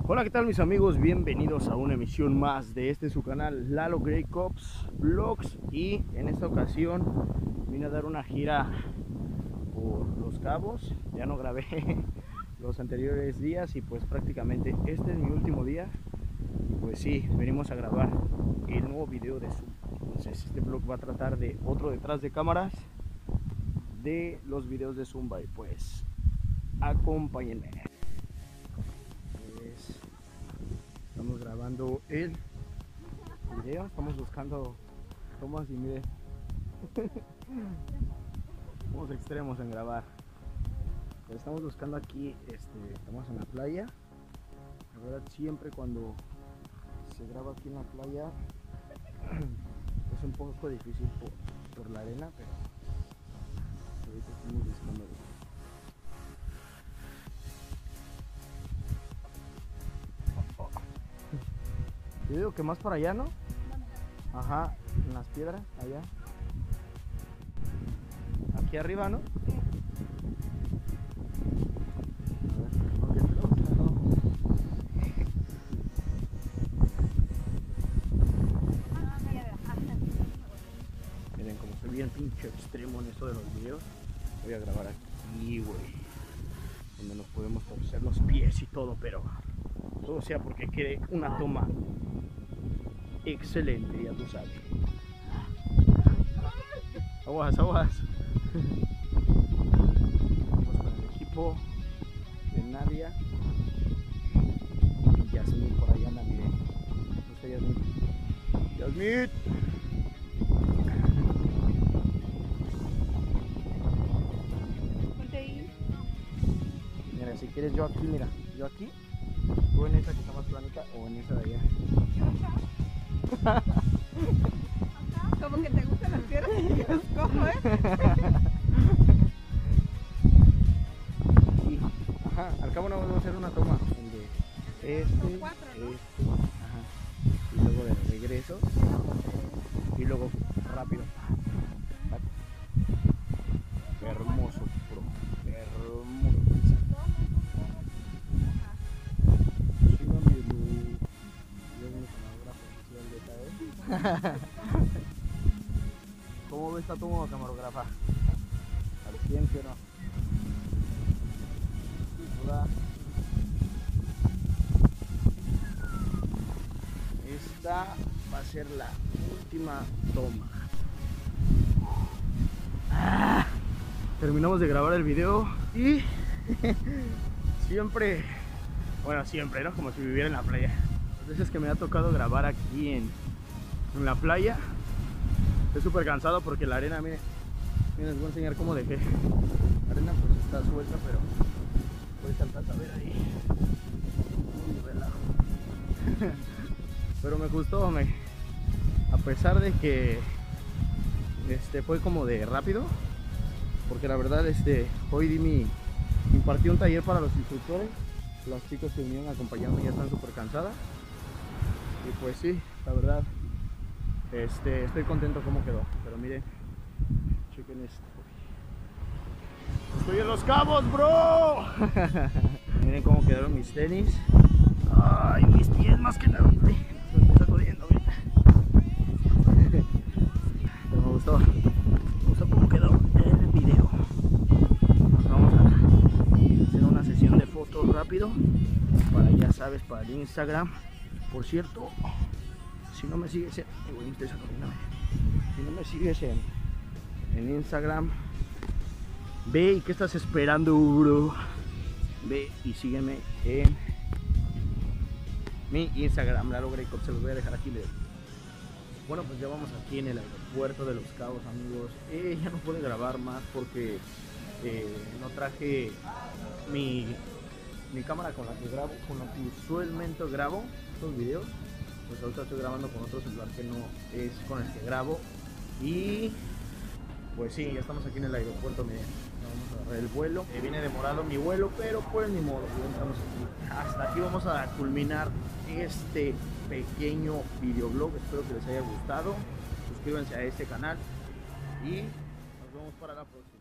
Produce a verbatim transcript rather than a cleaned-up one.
Hola, ¿qué tal mis amigos? Bienvenidos a una emisión más de este su canal Lalo Grey Cops Vlogs. Y en esta ocasión vine a dar una gira por Los Cabos. Ya no grabé los anteriores días y pues prácticamente este es mi último día. Pues sí, venimos a grabar el nuevo video de Zoom. Entonces este vlog va a tratar de otro detrás de cámaras de los videos de Zumba. Y pues acompáñenme. Pues, estamos grabando el video, estamos buscando tomas y miren, somos extremos en grabar. Pues estamos buscando aquí, este, estamos en la playa. La verdad, siempre cuando se graba aquí en la playa es un poco difícil por, por la arena, pero ahorita estamos buscando. Yo digo que más para allá, ¿no? Ajá, en las piedras, allá. Aquí arriba, ¿no? A ver, ok, no. Miren, como soy bien pinche extremo en esto de los videos, voy a grabar aquí, güey, donde nos podemos torcer los pies y todo, pero todo sea porque quede una toma excelente, ya tú sabes. Aguas, aguas. Vamos con el equipo de Nadia y Yasmín por allá anda, miren. ¿Dónde está Yasmín? ¡Yasmín! Mira, si quieres yo aquí, mira, yo aquí, tú en esa que está más planita o en esa de allá. Como que te gustan las piedras y yo las cojo, ¿eh? Sí, ajá, al cabo no vamos a hacer una toma de este, Cuatro, ¿no? este, ajá, y luego de regreso, y luego rápido. Hermoso, bro, hermoso. ¿Cómo ves esta toma, camarógrafa? Al cien, que no. Hola. Esta va a ser la última toma. Ah, terminamos de grabar el video y siempre, bueno, siempre, ¿no? Como si viviera en la playa. Las veces que me ha tocado grabar aquí en, en la playa, estoy súper cansado porque la arena, miren, miren, les voy a enseñar cómo dejé. La arena pues está suelta, pero puedes alcanzar a ver ahí. Muy relajo. Pero me gustó, me, a pesar de que este fue como de rápido, porque la verdad este hoy di mi impartí un taller para los instructores. Los chicos que vinieron a acompañarme ya están súper cansadas. Y pues sí, la verdad, este, estoy contento como quedó. Pero miren, chequen esto. Estoy en Los Cabos, bro. Miren cómo quedaron mis tenis. Ay, mis pies más que nada. Ay, me estoy sacudiendo, miren. Pero me gustó. Me gustó cómo quedó el video. Nos vamos a hacer una sesión de fotos rápido. Para, ya sabes, para el Instagram. Por cierto, si no me sigues en, si no me sigues en, en Instagram, ve y qué estás esperando, bro. Ve y sígueme en mi Instagram, Lalo Grey Cops, se los voy a dejar aquí. Bueno, pues ya vamos aquí en el aeropuerto de Los Cabos, amigos. Eh, ya no pude grabar más porque eh, no traje mi, mi cámara con la que grabo, con la que usualmente grabo estos videos. Pues ahorita estoy grabando con otro celular que no es con el que grabo. Y pues sí, ya estamos aquí en el aeropuerto, miren, vamos a agarrar el vuelo. Eh, viene demorado mi vuelo, pero pues ni modo, ya estamos aquí. Hasta aquí vamos a culminar este pequeño videoblog. Espero que les haya gustado. Suscríbanse a este canal y nos vemos para la próxima.